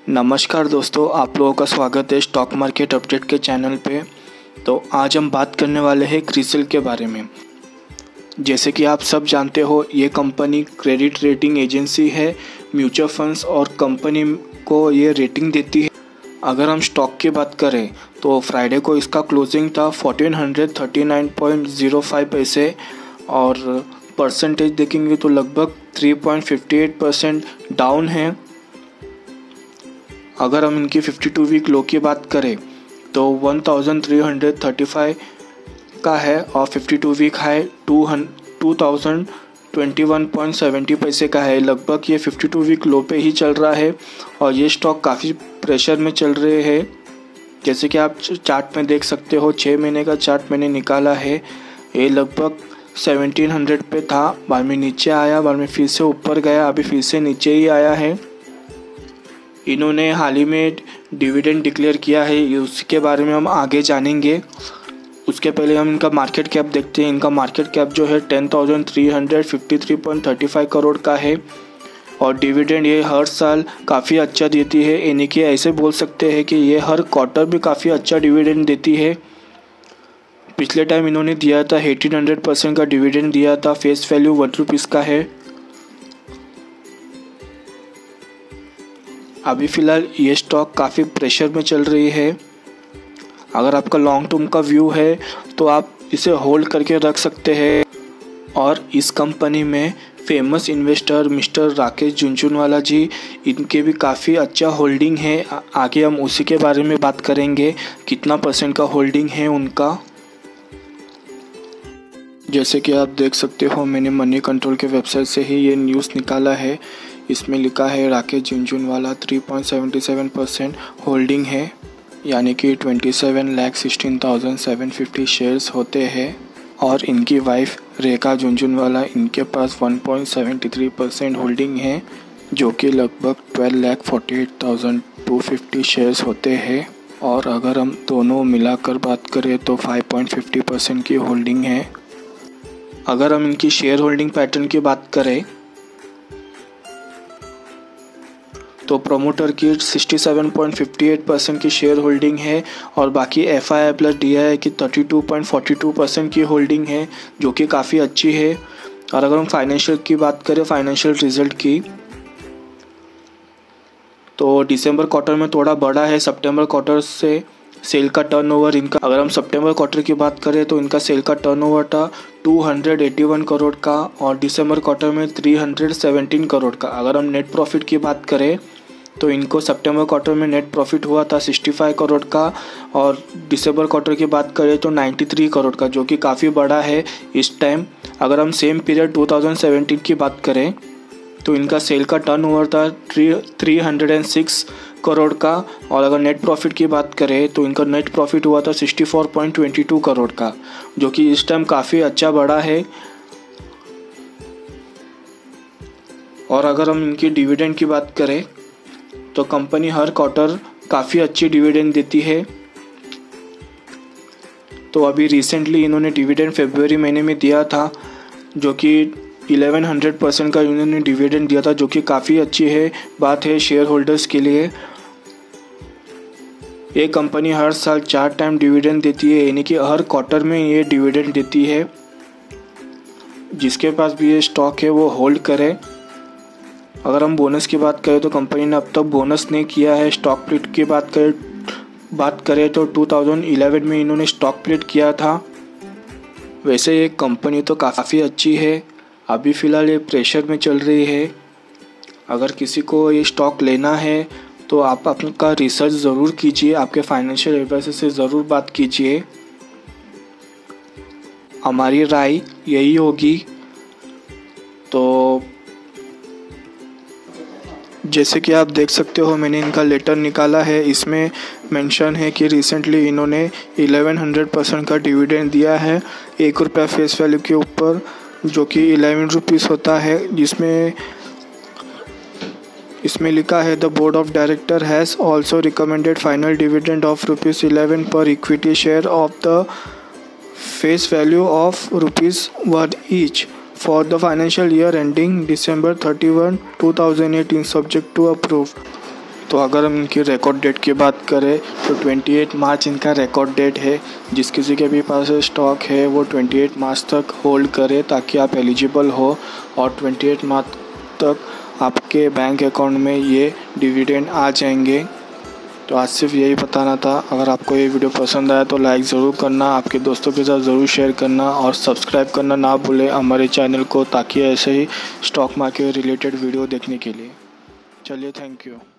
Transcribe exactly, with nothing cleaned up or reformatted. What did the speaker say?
नमस्कार दोस्तों, आप लोगों का स्वागत है स्टॉक मार्केट अपडेट के चैनल पे। तो आज हम बात करने वाले हैं क्रिसिल के बारे में। जैसे कि आप सब जानते हो, ये कंपनी क्रेडिट रेटिंग एजेंसी है, म्यूचुअल फंड्स और कंपनी को ये रेटिंग देती है। अगर हम स्टॉक की बात करें तो फ्राइडे को इसका क्लोजिंग था चौदह सौ उनतालीस पॉइंट ज़ीरो फाइव पैसे और परसेंटेज देखेंगे तो लगभग तीन पॉइंट पाँच आठ परसेंट डाउन है। अगर हम इनकी बावन वीक लो की बात करें तो तेरह सौ पैंतीस का है और बावन वीक हाई दो हज़ार इक्कीस पॉइंट सात शून्य पैसे का है। लगभग ये बावन वीक लो पे ही चल रहा है और ये स्टॉक काफ़ी प्रेशर में चल रहे हैं। जैसे कि आप चार्ट में देख सकते हो, छः महीने का चार्ट मैंने निकाला है। ये लगभग सत्रह सौ पे था, बाद में नीचे आया, बाद में फिर से ऊपर गया, अभी फिर से नीचे ही आया है। इन्होंने हाल ही में डिविडेंड डिक्लेयर किया है, उसके बारे में हम आगे जानेंगे। उसके पहले हम इनका मार्केट कैप देखते हैं। इनका मार्केट कैप जो है दस हज़ार तीन सौ तिरेपन पॉइंट तीस पाँच करोड़ का है और डिविडेंड ये हर साल काफ़ी अच्छा देती है। यानी कि ऐसे बोल सकते हैं कि ये हर क्वार्टर भी काफ़ी अच्छा डिविडेंड देती है। पिछले टाइम इन्होंने दिया था अठारह सौ परसेंट का डिविडेंड दिया था। फेस वैल्यू वन रुपीज़ का है। अभी फ़िलहाल ये स्टॉक काफ़ी प्रेशर में चल रही है। अगर आपका लॉन्ग टर्म का व्यू है तो आप इसे होल्ड करके रख सकते हैं। और इस कंपनी में famous investor mister Rakesh Jhunjhunwala ji, इनके भी काफ़ी अच्छा होल्डिंग है। आगे हम उसी के बारे में बात करेंगे, कितना परसेंट का होल्डिंग है उनका। जैसे कि आप देख सकते हो, मैंने मनी कंट्रोल के वेबसाइट से ही ये न्यूज़ निकाला है। इसमें लिखा है राकेश झुनझुनवाला तीन पॉइंट सात सात परसेंट होल्डिंग है, यानी कि सत्ताईस लाख सोलह हज़ार सात सौ पचास शेयर्स होते हैं। और इनकी वाइफ रेखा झुनझुनवाला, इनके पास एक पॉइंट सात तीन परसेंट होल्डिंग है, जो कि लगभग बारह लाख अड़तालीस हज़ार दो सौ पचास शेयर्स होते हैं। और अगर हम दोनों मिलाकर बात करें तो पाँच पॉइंट पाँच शून्य परसेंट की होल्डिंग है। अगर हम इनकी शेयर होल्डिंग पैटर्न की बात करें तो प्रमोटर की सड़सठ पॉइंट पाँच आठ परसेंट की शेयर होल्डिंग है और बाकी F I I plus D I I की बत्तीस पॉइंट चार दो परसेंट की होल्डिंग है, जो कि काफ़ी अच्छी है। और अगर हम फाइनेंशियल की बात करें, फाइनेंशियल रिजल्ट की, तो दिसंबर क्वार्टर में थोड़ा बढ़ा है सितंबर क्वार्टर से सेल का टर्नओवर इनका। अगर हम सितंबर क्वार्टर की बात करें तो इनका सेल का टर्नओवर था दो सौ इक्यासी करोड़ का और दिसंबर क्वार्टर में तीन सौ सत्रह करोड़ का। अगर हम नेट प्रॉफिट की बात करें तो इनको सितंबर क्वार्टर में नेट प्रॉफिट हुआ था पैंसठ करोड़ का और दिसंबर क्वार्टर की बात करें तो तिरानवे करोड़ का, जो कि काफ़ी बड़ा है इस टाइम। अगर हम सेम पीरियड दो हज़ार सत्रह की बात करें तो इनका सेल का टर्नओवर था तीन सौ छह करोड़ का और अगर नेट प्रॉफिट की बात करें तो इनका नेट प्रॉफिट हुआ था चौंसठ पॉइंट दो दो करोड़ का, जो कि इस टाइम काफ़ी अच्छा बड़ा है। और अगर हम इनकी डिविडेंड की बात करें तो कंपनी हर क्वार्टर काफ़ी अच्छी डिविडेंड देती है। तो अभी रिसेंटली इन्होंने डिविडेंड फरवरी महीने में दिया था, जो कि ग्यारह सौ परसेंट का इन्होंने डिविडेंड दिया था, जो कि काफ़ी अच्छी है बात है शेयर होल्डर्स के लिए। ये कंपनी हर साल चार टाइम डिविडेंड देती है, यानी कि हर क्वार्टर में ये डिविडेंड देती है। जिसके पास भी ये स्टॉक है वो होल्ड करे। अगर हम बोनस की बात करें तो कंपनी ने अब तक बोनस नहीं किया है। स्टॉक स्प्लिट की बात करें बात करें तो दो हज़ार ग्यारह में इन्होंने स्टॉक स्प्लिट किया था। वैसे ये कंपनी तो काफ़ी अच्छी है। अभी फ़िलहाल ये प्रेशर में चल रही है। अगर किसी को ये स्टॉक लेना है तो आप आपका रिसर्च ज़रूर कीजिए, आपके फाइनेंशियल एडवाइजर से ज़रूर बात कीजिए। हमारी राय यही होगी। तो जैसे कि आप देख सकते हो, मैंने इनका लेटर निकाला है। इसमें मेंशन है कि रिसेंटली इन्होंने ग्यारह सौ परसेंट का डिविडेंड दिया है, एक रुपया फेस वैल्यू के ऊपर, जो कि ग्यारह रुपीस होता है। जिसमें इसमें लिखा है the board of director has also recommended final dividend of rupees eleven per equity share of the face value of rupees one each for the financial year ending December thirty-first, two thousand eighteen, subject to approve. तो अगर हम इनकी record date की बात करें तो अट्ठाईस मार्च इनका रिकॉर्ड डेट है। जिस किसी के भी पास स्टॉक है वो अट्ठाईस मार्च तक होल्ड करे ताकि आप एलिजिबल हो और अट्ठाईस मार्च तक आपके बैंक अकाउंट में ये डिविडेंड आ जाएंगे। तो आज सिर्फ यही बताना था। अगर आपको ये वीडियो पसंद आया तो लाइक ज़रूर करना, आपके दोस्तों के साथ ज़रूर शेयर करना और सब्सक्राइब करना ना भूलें हमारे चैनल को, ताकि ऐसे ही स्टॉक मार्केट रिलेटेड वीडियो देखने के लिए। चलिए, थैंक यू।